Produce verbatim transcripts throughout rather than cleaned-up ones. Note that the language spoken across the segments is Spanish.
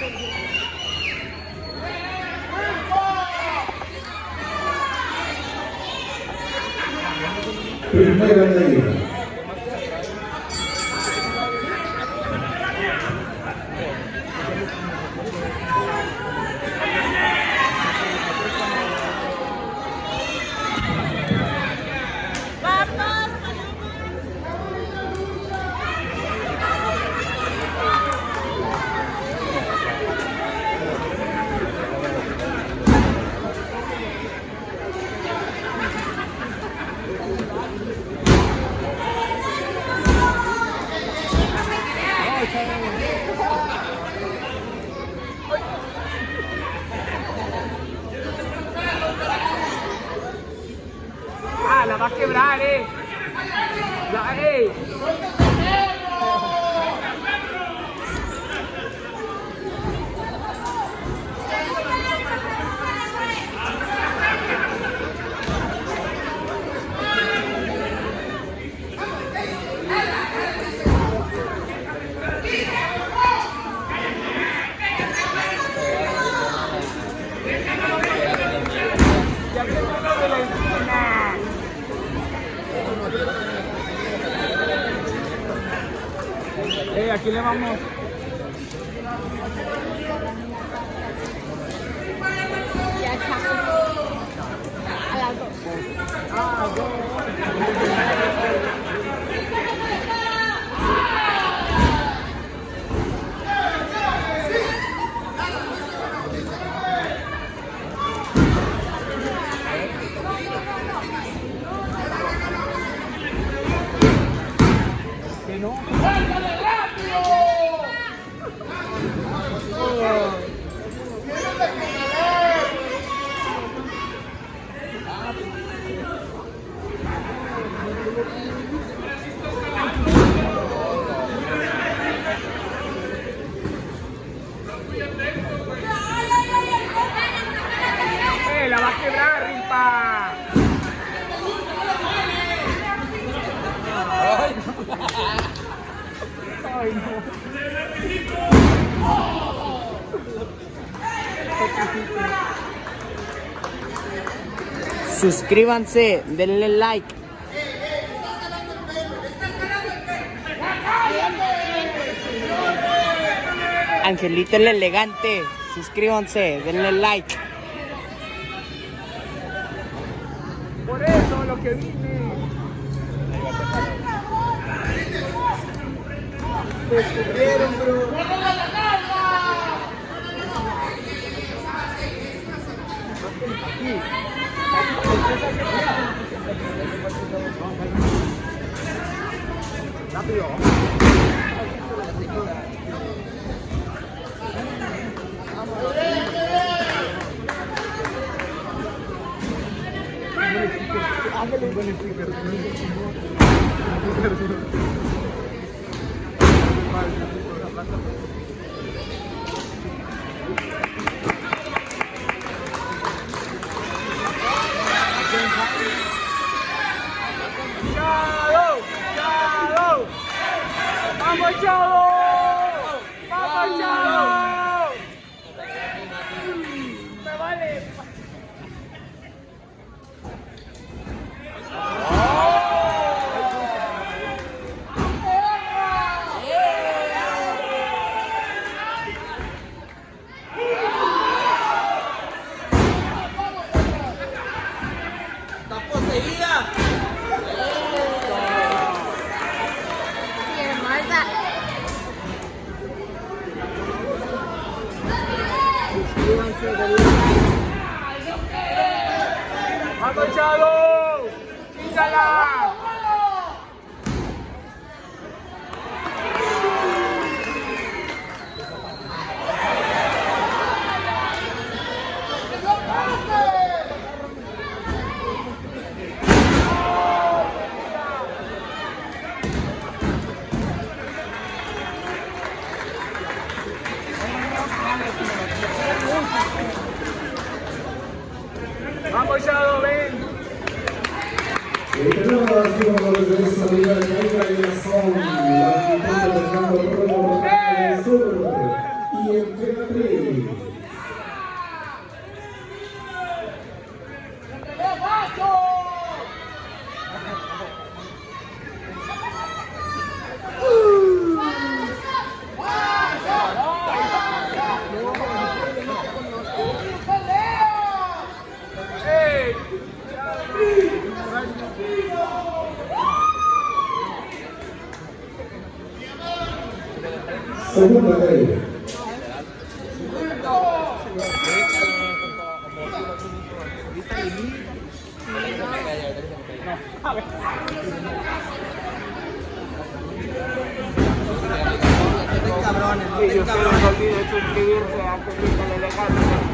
Primera medida. Ah, la va a quebrar, eh. La, eh. Eh, aquí le vamos. Ya está. A las dos. Ah, dos. Que no. Eh, la va a quebrar, Rimpa. Ay, no. Suscríbanse, denle like. Angelito el elegante, suscríbanse, denle like. Por eso lo que vine. Te descubrieron, bro. Aquí. Rápido. Ándale, buen sticker. ¡Chavo! ¡Chavo! ¡Vamos, Chavo! ¡Vamos, Chavo! ¡Me vale! ¡Está poseída! ¡Vamos, Chavo! ¡Quítala! ¡Vamos, Chavo, ven! Segunda caída. Cabrones, no Y te usted no se cabrones. olvide de suscribirse a Angelita la Elegante.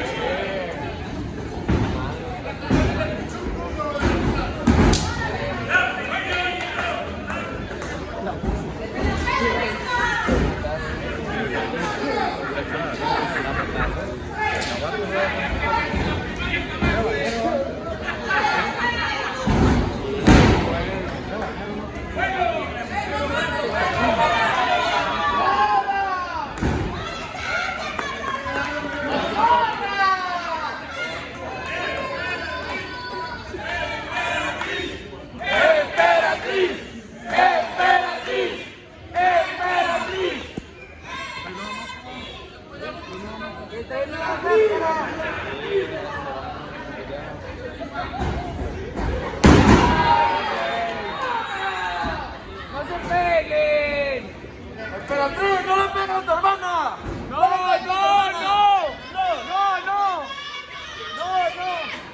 ¡No se peguen! ¡Espérate! ¡No le pegas a tu hermana! ¡No, no, no! ¡No, no, no! ¡No, no!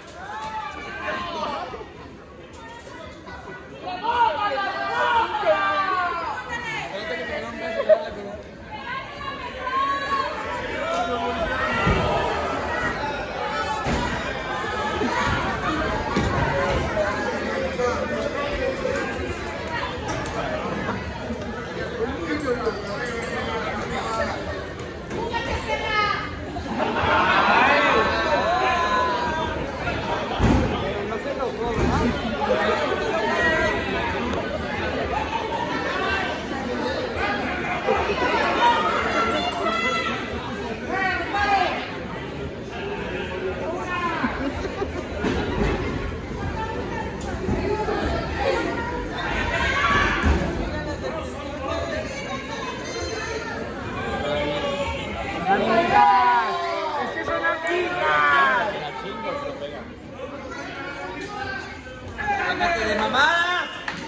¡Amigas! ¡Es que son amigas! Déjate de mamadas.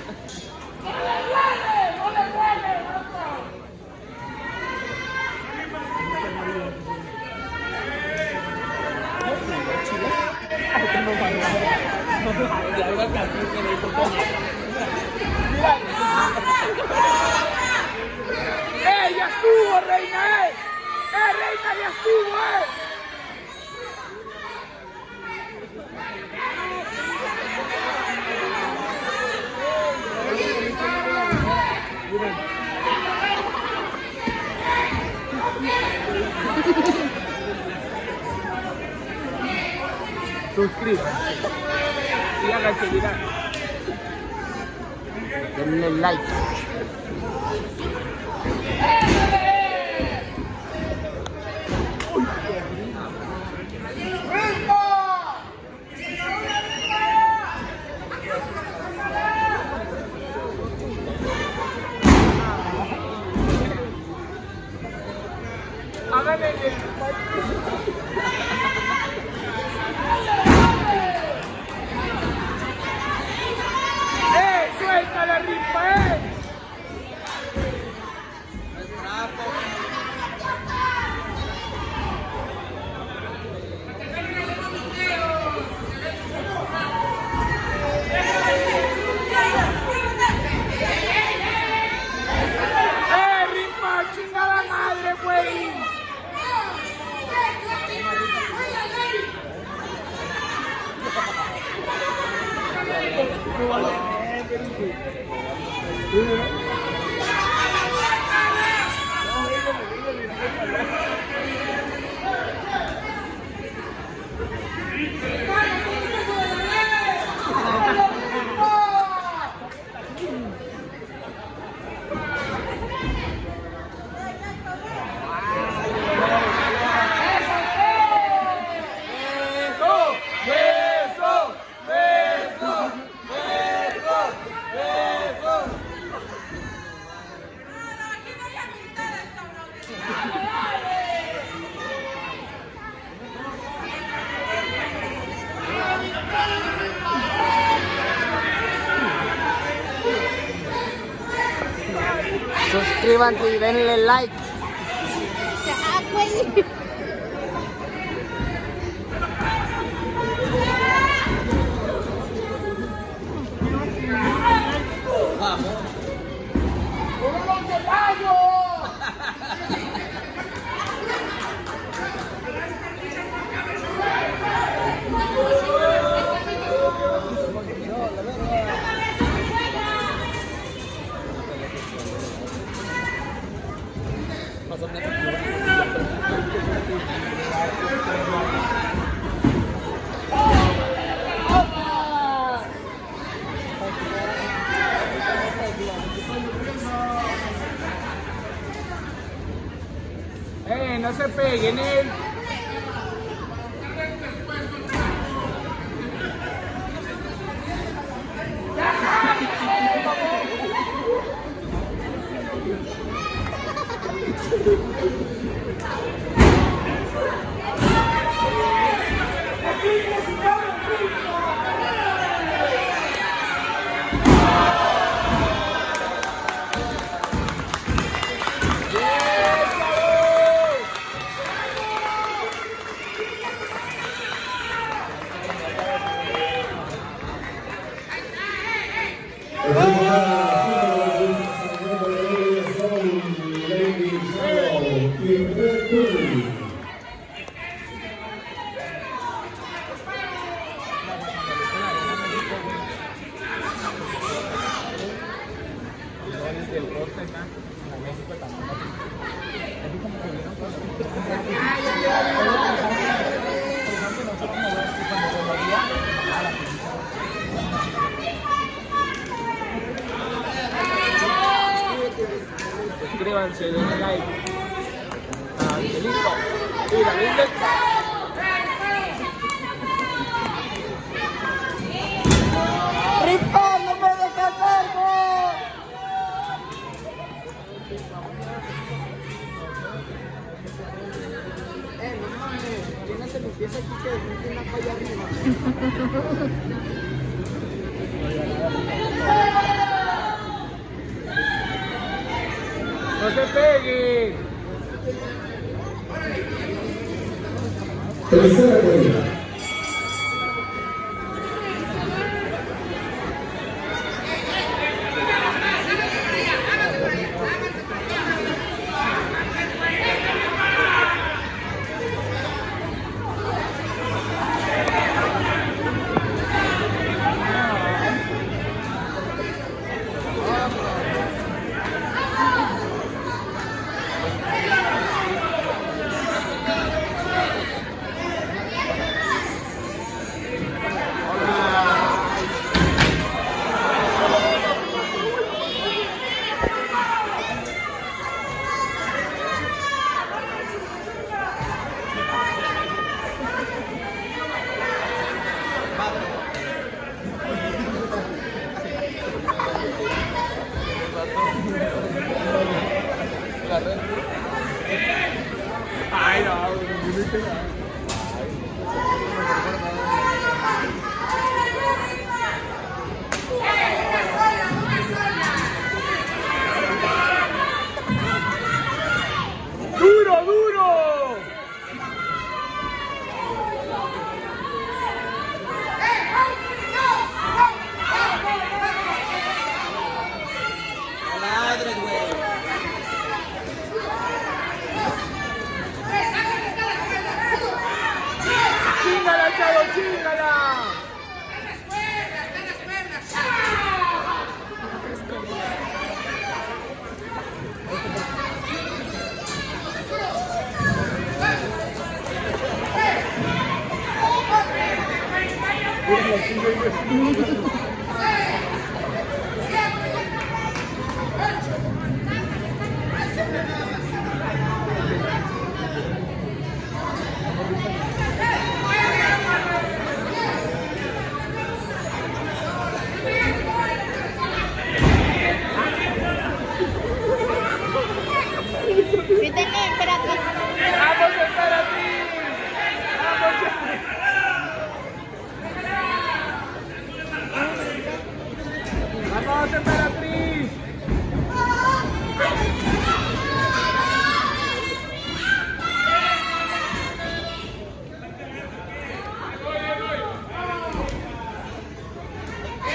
¡Eh, ya estuvo, reina, eh! ¡Eh, reina, ya estuvo, eh! Suscríbanse y háganse viral. Denle like. Háganle el... ¡Eh, suelta la rifa, eh! ¡Eh, rifa, chingada madre, güey! Suscríbanse y denle like. Ya, güey. Vamos. Eh, no se peguen él. Suscríbanse, denle like. Angelito. Y David del ¡Ripón, no me dejes verlo! Eh, no mames, llénate mi pieza aquí que después una falla arriba. No se peguen. Tercera caída. Ay, no, duro, duro. Ladre, güey. Chíngala, chavo, chíngala. Grítale, emperatriz. ¡Vamos, emperatriz! ¡Vamos! ¡Vamos, emperatriz!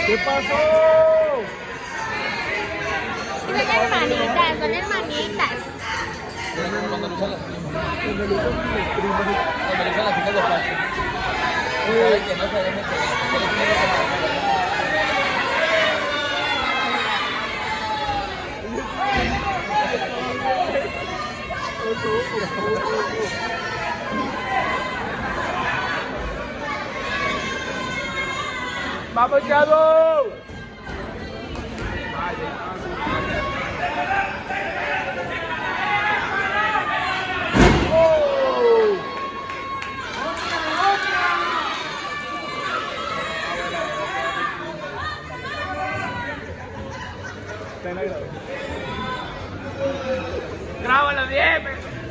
¿Qué pasó? Son hermanitas, son hermanitas. Cuando le usan las primas. Cuando le usan las chicas de paso. Sabe que no se debe meter. ¡Vamos, Chavo! Grábalo bien.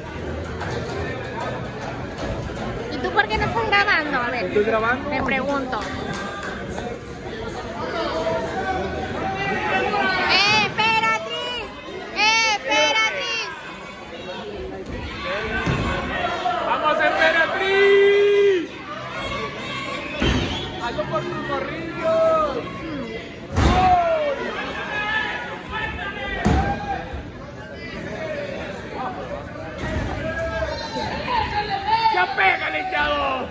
¿Y tú por qué no estás grabando? A ver. ¿Estoy grabando? Me pregunto. ¡Eh, Emperatriz! ¡Eh, Emperatriz! ¡Vamos, Emperatriz! ¡Algo por tus morrillos! ¡Ya pégale, Chavo!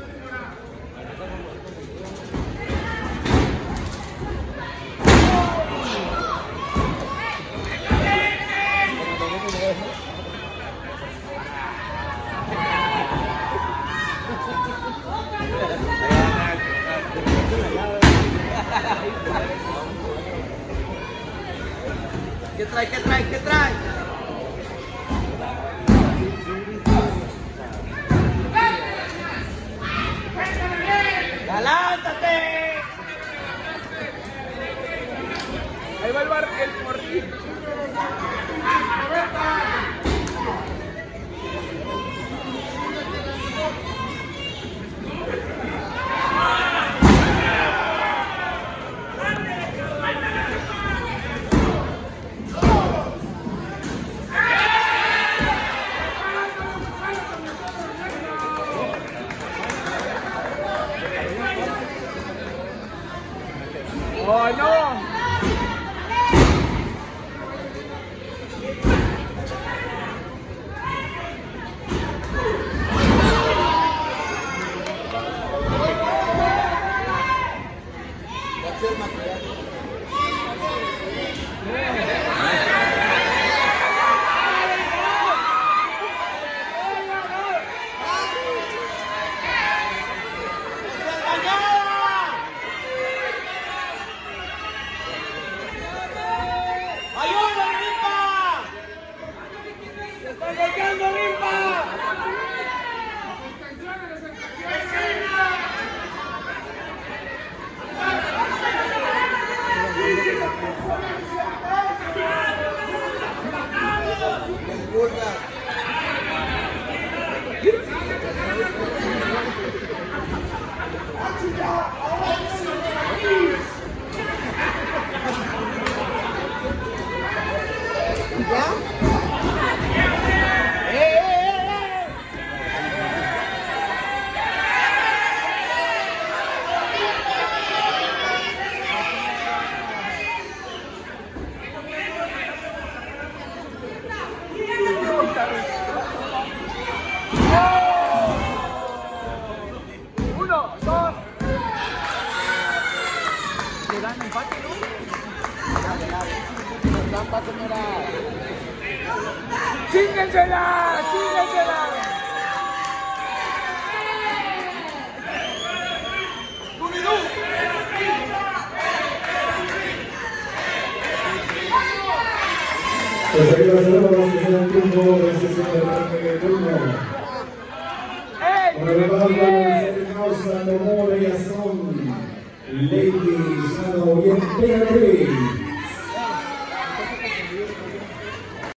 ¿Qué trae? ¿Qué trae? ¿Qué trae? ¡Lánzate! Ahí va el bar, el morrillo. ¡Oh, no! Uno, dos. Le dan empate, ¿no? ¡Chíngensela! ¡Chíngensela! Pues ahí va a ser la final turno de este segundo turno. Por el lado de causa de honor, ellas son Lady Sano y Emperatriz.